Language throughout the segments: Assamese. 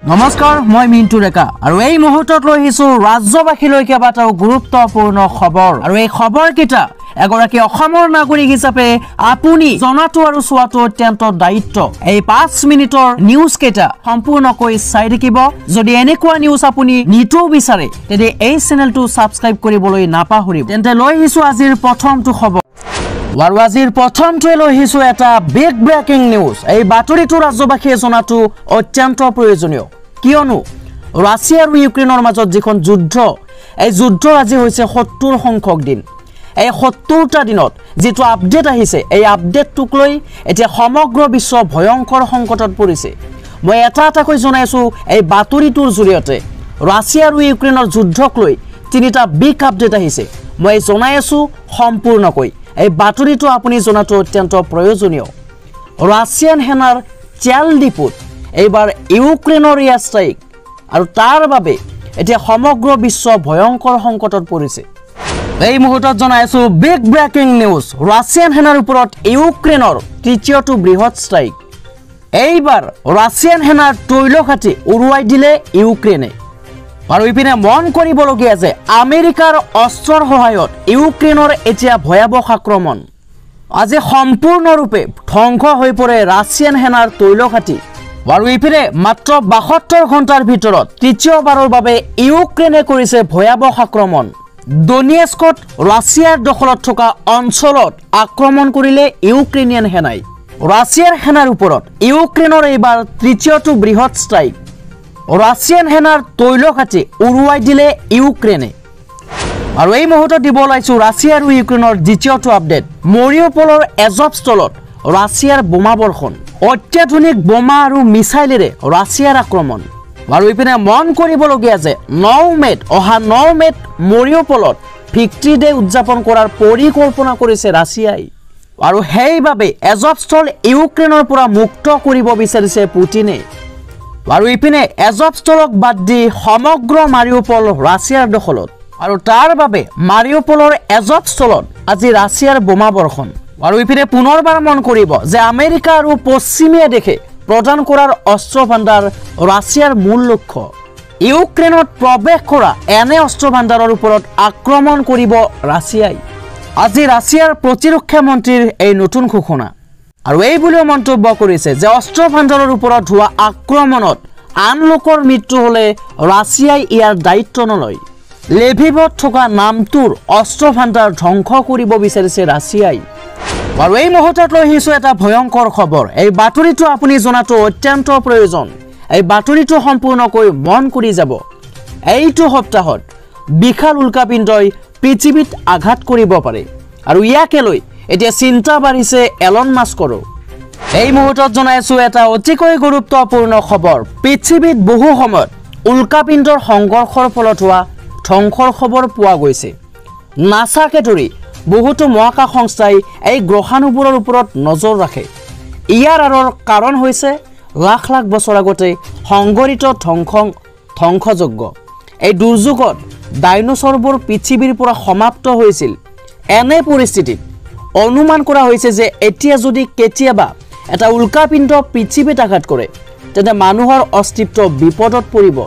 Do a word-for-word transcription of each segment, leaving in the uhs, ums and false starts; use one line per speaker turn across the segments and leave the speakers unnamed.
নমস্কাৰ মই মিন্টু ৰেকা আৰু এই মুহূৰ্তত লৈ আহিছো ৰাজ্যবাসীলৈ কেইবাটাও গুৰুত্বপূৰ্ণ খবৰ আৰু এই খবৰ কিটা এগৰাকী অসমৰ নাগৰিক হিচাপে আপুনি জনাটো আৰু চোৱাটো অত্যন্ত দায়িত্ব এই পাঁচ মিনিটৰ নিউজ কেটা সম্পূৰ্ণকৈ চাই থাকিব যদি এনেকুৱা নিউজ আপুনি নিটো বিচাৰে তেনে এই চেনেলটো সাবস্ক্ৰাইব কৰিবলৈ নাপাহৰিব তেন্তে লৈ আহিছো আজিৰ প্ৰথমটো খবৰ আৰু আজিৰ প্ৰথমটো লৈ আহিছো এটা বিগ ব্ৰেকিং নিউজ এই বাতৰিটো ৰাজ্যবাসীয়ে জনাটো অত্যন্ত প্ৰয়োজনীয় কিয়নো ৰাছিয়া আৰু ইউক্ৰেইনৰ মাজত যিখন যুদ্ধ এই যুদ্ধ আজি হৈছে সত্তৰ সংখ্যক দিন এই সত্তৰটা দিনত যেটো আপডেট আহিছে এই আপডেটটোক লৈ এতিয়া সমগ্ৰ বিশ্ব ভয়ংকৰ সংকটত পৰিছে মই এটা এটা কৈ জনাইছো এই বাতৰিটোৰ জৰিয়তে ৰাছিয়া আৰু ইউক্ৰেইনৰ যুদ্ধক লৈ তিনিটা বিগ আপডেট আহিছে মই জনাই আছো সম্পূৰ্ণকৈ এই বাতৰিটো আপুনি জনাটো অত্যন্ত প্ৰয়োজনীয় ৰাছিয়ান সেনাৰ চেল ডিপুট এইবাৰ ইউক্ৰেইনৰ এয়াৰ ষ্ট্ৰাইক আৰু তাৰ বাবে এতিয়া সমগ্ৰ বিশ্ব ভয়ংকৰ সংকটত পৰিছে এই মুহূৰ্তত জনাইছো বিগ ব্ৰেকিং নিউজ ৰাছিয়ান সেনাৰ ওপৰত ইউক্ৰেইনৰ তৃতীয়টো বৃহৎ ষ্ট্ৰাইক এইবাৰ ৰাছিয়ান সেনাৰ তৈলঘাটি উৰুৱাই দিলে ইউক্ৰেইনে আৰু ইপিনে মন কৰিবলগীয়া যে আমেৰিকাৰ অস্ত্ৰৰ সহায়ত ইউক্ৰেইনৰ এতিয়া ভয়াৱহ আক্ৰমণ আজি সম্পূৰ্ণৰূপে ধ্বংস হৈ পৰে ৰাছিয়ান সেনাৰ তৈলঘাটি আৰু ইপিনে মাত্ৰ বাসত্তৰ ঘণ্টাৰ ভিতৰত তৃতীয়বাৰৰ বাবে ইউক্ৰেইনে কৰিছে ভয়াৱহ আক্ৰমণ ডনেস্কত ৰাছিয়াৰ দখলত থকা অঞ্চলত আক্ৰমণ কৰিলে ইউক্ৰেইনিয়ান সেনাই ৰাছিয়াৰ সেনাৰ ওপৰত ইউক্ৰেইনৰ এইবাৰ তৃতীয়টো বৃহৎ ষ্ট্ৰাইক ৰাছিয়ান সেনাৰ তৈলঘাটি উৰুৱাই দিলে ইউক্ৰেইনে আৰু এই মুহূৰ্তত দিব লাইছো ৰাছিয়া আৰু ইউক্ৰেইনৰ দ্বিতীয়টো আপডেট মৰিউপলৰ এজবষ্টলত ৰাছিয়াৰ বোমা বৰ্ষণ অত্যাধুনিক বোমা আৰু মিছাইলেৰে ৰাছিয়াৰ আক্ৰমণ আৰু ইপিনে মন কৰিবলগীয়া যে ন মেত অহা ন মেত মৰিউপলত ভিক্টৰী ডে উদযাপন কৰাৰ পৰিকল্পনা কৰিছে ৰাছিয়াই আৰু সেইবাবে এজবষ্টল ইউক্ৰেইনৰ পৰা মুক্ত কৰিব বিচাৰিছে পুটিনে আৰু ইপিনে এজবষ্টলক বাদ দি সমগ্ৰ মাৰিউপল ৰাছিয়াৰ দখলত আৰু তাৰ বাবে মাৰিউপলৰ এজবষ্টলত আজি ৰাছিয়াৰ বোমা বৰ্ষণ আৰু ইপিনে পুনৰবাৰ মন কৰিব যে আমেৰিকা আৰু পশ্চিমীয়া দেশে প্ৰদান কৰাৰ অস্ত্ৰ ভাণ্ডাৰ ৰাছিয়াৰ মূল লক্ষ্য ইউক্ৰেইনত প্ৰৱেশ কৰা এনে অস্ত্ৰ ভাণ্ডাৰৰ ওপৰত আক্ৰমণ কৰিব ৰাছিয়াই আজি ৰাছিয়াৰ প্ৰতিৰক্ষা মন্ত্ৰীৰ এই নতুন ঘোষণা আৰু এই বুলিও মন্তব্য কৰিছে যে অস্ত্ৰ ভাণ্ডাৰৰ ওপৰত হোৱা আক্ৰমণত আন লোকৰ মৃত্যু হলে ৰাছিয়াই ইয়াৰ দায়িত্ব নলয় লেভিভত থকা নামটোৰ অস্ত্ৰ ভাণ্ডাৰ ধ্বংস কৰিব বিচাৰিছে ৰাছিয়াই আৰু এই মুহূৰ্তত লৈ আহিছো এটা ভয়ংকৰ খবৰ এই বাতৰিটো আপুনি জনাটো অত্যন্ত প্ৰয়োজন এই বাতৰিটো সম্পূৰ্ণকৈ মন কৰি যাব এইটো সপ্তাহত বিশাল উল্কাপিণ্ডই পৃথিৱীত আঘাত কৰিব পাৰে আৰু ইয়াকে লৈ এতিয়া চিন্তা বাঢ়িছে এলন মাস্কৰো এই মুহূৰ্তত জনাইছো এটা অতিকৈ গুৰুত্বপূৰ্ণ খবৰ পৃথিৱীত বহু সময়ত উল্কাপিণ্ডৰ সংঘৰ্ষৰ ফলত হোৱা ধ্বংসৰ খবৰ পোৱা গৈছে নাসাকে ধৰি বহুতো মহাকাশ সংস্থাই এই গ্ৰহাণুবোৰৰ ওপৰত নজৰ ৰাখে ইয়াৰ আঁৰৰ কাৰণ হৈছে লাখ লাখ বছৰ আগতে সংঘটিত ধ্বংস ধ্বংসযজ্ঞ এই দুৰ্যোগত ডাইনোছৰবোৰ পৃথিৱীৰ পৰা সমাপ্ত হৈছিল এনে পৰিস্থিতিত অনুমান কৰা হৈছে যে এতিয়া যদি কেতিয়াবা এটা উল্কাপিণ্ড পৃথিৱীত আঘাত কৰে তেন্তে মানুহৰ অস্তিত্ব বিপদত পৰিব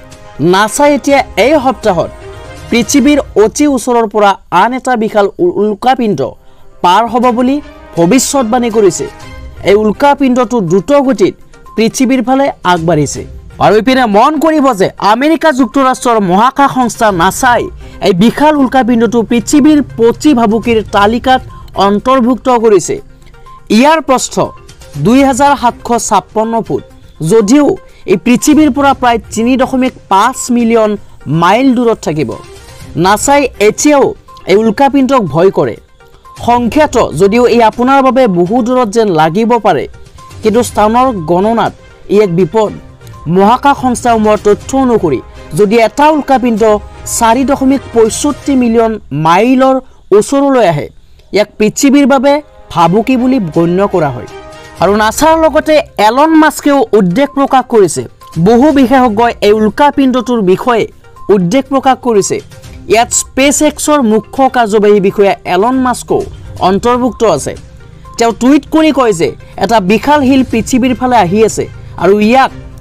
নাছাই এতিয়া এই সপ্তাহত পৃথিৱীৰ অতি ওচৰৰ পৰা আন এটা বিশাল উল্কাপিণ্ড পাৰ হ'ব বুলি ভৱিষ্যতবাণী কৰিছে এই উল্কাপিণ্ডটো দ্ৰুত গতিত পৃথিৱীৰ ফালে আগবাঢ়িছে আৰু ইপিনে মন কৰিব যে আমেৰিকা যুক্তৰাষ্ট্ৰৰ মহাকাশ সংস্থা নাছাই এই বিশাল উল্কাপিণ্ডটো পৃথিৱীৰ প্ৰতি ভাবুকিৰ তালিকাত অন্তৰ্ভুক্ত কৰিছে ইয়াৰ প্ৰস্থ দুই হাজাৰ সাতশ ছাপন্ন ফুট যদিও এই পৃথিৱীৰ পৰা প্ৰায় তিনি দশমিক পাঁচ মিলিয়ন মাইল দূৰত থাকিব নাছাই এতিয়াও এই উল্কাপিণ্ডক ভয় কৰে সংখ্যাত যদিও এই আপোনাৰ বাবে বহু দূৰত যেন লাগিব পাৰে কিন্তু স্থানৰ গণনাত ই এক বিপদ মহাকাশ সংস্থাসমূহৰ তথ্য অনুসৰি যদি এটা উল্কাপিণ্ড চাৰি দশমিক পঁয়ষষ্ঠি মিলিয়ন মাইলৰ ওচৰলৈ আহে ইয়াক পৃথিৱীৰ বাবে ভাবুকি বুলি গণ্য কৰা হয় আৰু নাছাৰ লগতে এলন মাস্কেও উদ্বেগ প্ৰকাশ কৰিছে বহু বিশেষজ্ঞই এই উল্কাপিণ্ডটোৰ বিষয়ে উদ্বেগ প্ৰকাশ কৰিছে ইয়াত স্পেচ এক্সৰ মুখ্য কাৰ্যবাহী বিষয়া এলন মাস্কো অন্তৰ্ভুক্ত আছে তেওঁ টুইট কৰি কয় যে এটা বিশাল হিল পৃথিৱীৰ ফালে আহি আছে আৰু ইয়াক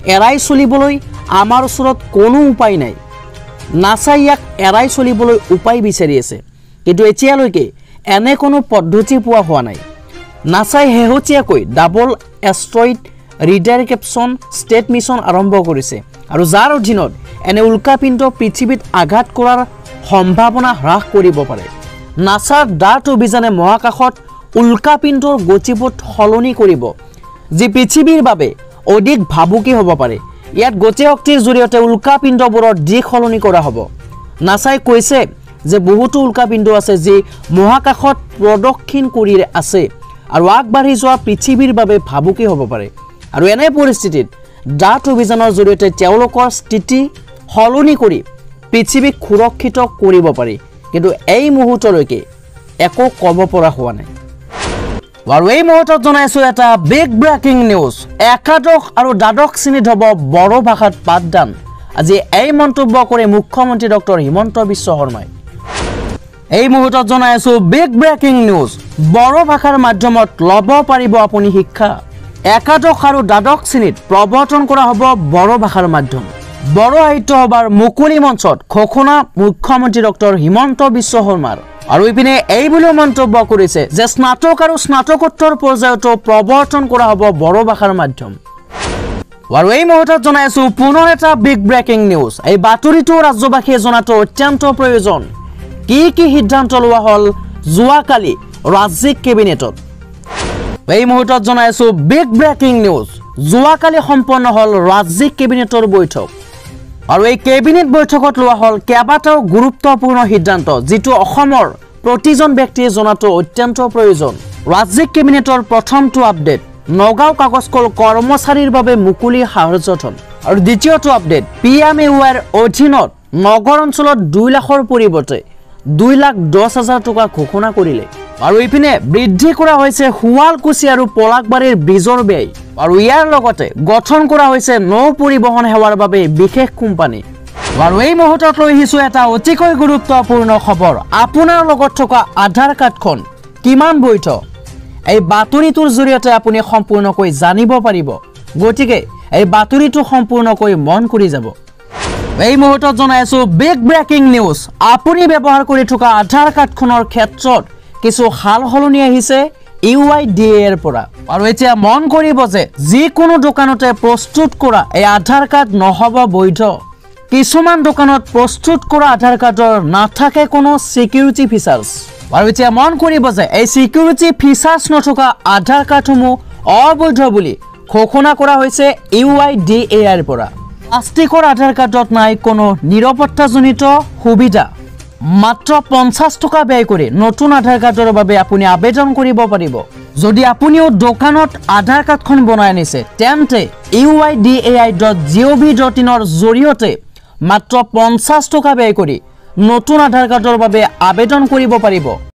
এৰাই চলিবলৈ আমাৰ ওচৰত কোনো উপায় নাই নাছাই ইয়াক এৰাই চলিবলৈ উপায় বিচাৰি আছে কিন্তু এতিয়ালৈকে এনে কোনো পদ্ধতি পোৱা হোৱা নাই নাছাই হেহতীয়াকৈ double asteroid redirection test mission আৰম্ভ কৰিছে আৰু যাৰ অধীনত এনে উল্কাপিণ্ড পৃথিৱীত আঘাত কৰাৰ সম্ভাৱনা হ্ৰাস কৰিব পাৰে নাছাৰ ডাৰ্ট অভিযানে মহাকাশত উল্কাপিণ্ডৰ গতিপথ সলনি কৰিব যি পৃথিৱীৰ বাবে অধিক ভাবুকি হ'ব পাৰে ইয়াত গতি শক্তিৰ জৰিয়তে উল্কাপিণ্ডবোৰৰ দিশ সলনি কৰা হ'ব নাছাই কৈছে যে বহুতো উল্কাপিণ্ড আছে যি মহাকাশত প্ৰদক্ষিণ কৰি আছে আৰু আগবাঢ়ি যোৱা পৃথিৱীৰ বাবে ভাবুকি হ'ব পাৰে আৰু এনে পৰিস্থিতিত ডাৰ্ট অভিযানৰ জৰিয়তে তেওঁলোকৰ স্থিতি সলনি কৰি পৃথিৱীক সুৰক্ষিত কৰিব পাৰি কিন্তু এই মুহূৰ্তলৈকে একো ক'ব পৰা হোৱা নাই আৰু এই মুহূৰ্তত জনাইছো এটা বিগ ব্ৰেকিং নিউজ একাদশ আৰু দ্বাদশ শ্ৰেণীত হ'ব বড়ো ভাষাত পাঠদান আজি এই মন্তব্য কৰে মুখ্যমন্ত্ৰী ডক্টৰ হিমন্ত বিশ্ব শৰ্মাই এই মুহূৰ্তত জনাইছো বিগ ব্ৰেকিং নিউজ বড়ো ভাষাৰ মাধ্যমত ল'ব পাৰিব আপুনি শিক্ষা একাদশ আৰু দ্বাদশ শ্ৰেণীত প্ৰৱৰ্তন কৰা হ'ব বড়ো ভাষাৰ মাধ্যম বড়ো সাহিত্য সভাৰ মুকলি মঞ্চত ঘোষণা মুখ্যমন্ত্ৰী ডক্টৰ হিমন্ত বিশ্ব শৰ্মাৰ আৰু ইপিনে এই বুলিও মন্তব্য কৰিছে যে স্নাতক আৰু স্নাতকোত্তৰ পৰ্যায়তো প্ৰৱৰ্তন কৰা হ'ব বড়ো ভাষাৰ মাধ্যম আৰু এই মুহূৰ্তত জনাইছো পুনৰ এটা বিগ ব্ৰেকিং নিউজ এই বাতৰিটো ৰাজ্যবাসীয়ে জনাটো অত্যন্ত প্ৰয়োজন কি কি সিদ্ধান্ত লোৱা হ'ল যোৱাকালি ৰাজ্যিক কেবিনেটত এই মুহূৰ্তত জনাইছো বিগ ব্ৰেকিং নিউজ যোৱাকালি সম্পন্ন হ'ল ৰাজ্যিক কেবিনেটৰ বৈঠক আৰু এই কেবিনেট বৈঠকত লোৱা হ'ল কেইবাটাও গুৰুত্বপূৰ্ণ সিদ্ধান্ত যেটো অসমৰ প্ৰতিজন ব্যক্তিয়ে জনাটো অত্যন্ত প্ৰয়োজন ৰাজ্যিক কেবিনেটৰ প্ৰথমটো আপডেট নগাঁও কাগজ কল কৰ্মচাৰীৰ বাবে মুকলি সাহায্য ধন আৰু দ্বিতীয়টো আপডেট পি এম এ ৱাইৰ অধীনত নগৰ অঞ্চলত দুই লাখৰ পৰিৱৰ্তে দুই লাখ দহ হাজাৰ টকা ঘোষণা কৰিলে আৰু ইপিনে বৃদ্ধি কৰা হৈছে শুৱালকুছি আৰু পলাকবাৰীৰ ব্ৰিজৰ ব্যয় আৰু ইয়াৰ লগতে গঠন কৰা হৈছে নৌ পৰিবহণ সেৱাৰ বাবে বিশেষ কোম্পানী আৰু এই মুহূৰ্তত লৈ আহিছো এটা অতিকৈ গুৰুত্বপূৰ্ণ খবৰ আপোনাৰ লগত থকা আধাৰ কাৰ্ডখন কিমান বৈধ এই বাতৰিটোৰ জৰিয়তে আপুনি সম্পূৰ্ণকৈ জানিব পাৰিব গতিকে এই বাতৰিটো সম্পূৰ্ণকৈ মন কৰি যাব এই মুহূৰ্তত জনাইছো বিগ ব্ৰেকিং নিউজ আপুনি ব্যৱহাৰ কৰি থকা আধাৰ কাৰ্ডখনৰ ক্ষেত্ৰত কিছু হাল হলনি আহিছে ইউ আই ডি এৰ পৰা আৰু এতিয়া মন কৰিব যে যিকোনো দোকানতে প্ৰস্তুত কৰা এই আধাৰ কাৰ্ড নহব বৈধ কিছুমান দোকানত প্ৰস্তুত কৰা আধাৰ কাৰ্ডৰ নাথাকে কোনো সিকিউৰিটি ফিচাৰ্স আৰু এতিয়া মন কৰিব যে এই সিকিউৰিটি ফিচাৰ্স নথকা আধাৰ কাৰ্ডসমূহ অবৈধ বুলি ঘোষণা কৰা হৈছে ইউ আই ডি এৰ পৰা প্লাষ্টিকৰ আধাৰ কাৰ্ডত নাই কোনো নিৰাপত্তাজনিত সুবিধা মাত্ৰ পঞ্চাছ টকা ব্যয় কৰি নতুন আধাৰ কাৰ্ডৰ বাবে আপুনি আবেদন কৰিব পাৰিব যদি আপুনিও দোকানত আধাৰ কাৰ্ডখন বনাই আনিছে তেন্তে U I D A I dot G O' V dot in ৰ জৰিয়তে মাত্ৰ পঞ্চাছ টকা ব্যয় কৰি নতুন আধাৰ কাৰ্ডৰ বাবে আবেদন কৰিব পাৰিব